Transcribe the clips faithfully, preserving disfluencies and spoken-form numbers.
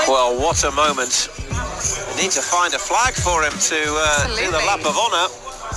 Well, what a moment. We need to find a flag for him to uh, do the lap of honour.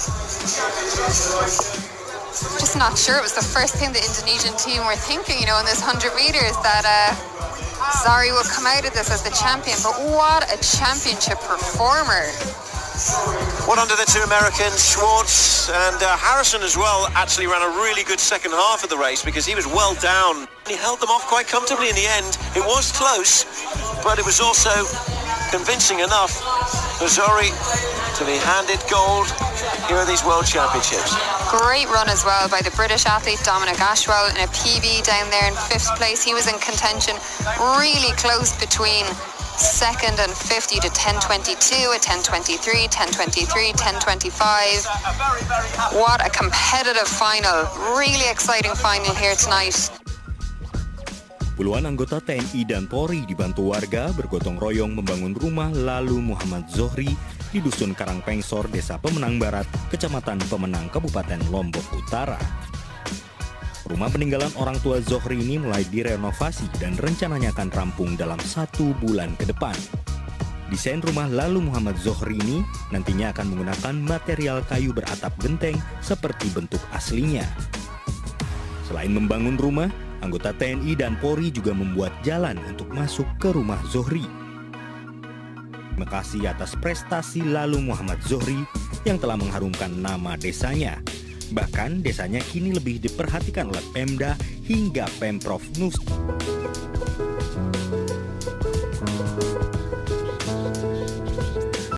Just not sure it was the first thing the Indonesian team were thinking, you know, in this one hundred metres, that uh, Zohri will come out of this as the champion. But what a championship performer. What under the two Americans, Schwartz and uh, Harrison as well, actually ran a really good second half of the race because he was well down. He held them off quite comfortably in the end. It was close, but it was also convincing enough for Zohri to be handed gold here at these World Championships. Great run as well by the British athlete Dominic Ashwell in a P B down there in fifth place. He was in contention, really close between second and fifty to ten twenty-two, a ten twenty-three, ten twenty-three, ten twenty-five. What a competitive final. Really exciting final here tonight. Puluhan anggota T N I dan Polri dibantu warga bergotong royong membangun rumah Lalu Muhammad Zohri di Dusun Karangpengsor, Desa Pemenang Barat, Kecamatan Pemenang, Kabupaten Lombok Utara. Rumah peninggalan orang tua Zohri ini mulai direnovasi dan rencananya akan rampung dalam satu bulan ke depan. Desain rumah Lalu Muhammad Zohri ini nantinya akan menggunakan material kayu beratap genteng seperti bentuk aslinya. Selain membangun rumah, anggota T N I dan Polri juga membuat jalan untuk masuk ke rumah Zohri. Terima kasih atas prestasi Lalu Muhammad Zohri yang telah mengharumkan nama desanya. Bahkan desanya kini lebih diperhatikan oleh Pemda hingga Pemprov Nusantara.